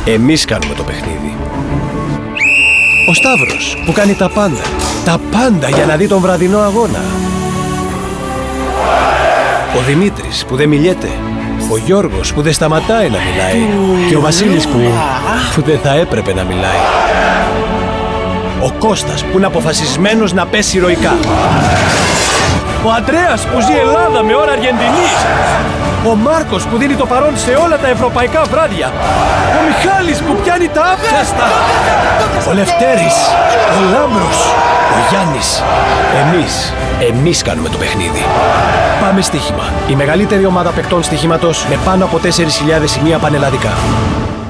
Εμείς κάνουμε το παιχνίδι. Ο Σταύρος που κάνει τα πάντα. Τα πάντα για να δει τον βραδινό αγώνα. Ο Δημήτρης που δεν μιλιέται. Ο Γιώργος που δεν σταματάει να μιλάει. Και ο Βασίλης που δεν θα έπρεπε να μιλάει. Ο Κώστας που είναι αποφασισμένος να πέσει ηρωικά. Ο Αντρέας που ζει Ελλάδα με ώρα Αργεντινής. Ο Μάρκος που δίνει το παρόν σε όλα τα ευρωπαϊκά βράδια. Ο Μιχάλης που πιάνει τα άπιαστα. Ο Λευτέρης, ο Λάμπρος, ο Γιάννης. Εμείς κάνουμε το παιχνίδι. Πάμε στοίχημα. Η μεγαλύτερη ομάδα παικτών στοιχήματος με πάνω από 4.000 σημεία πανελλαδικά.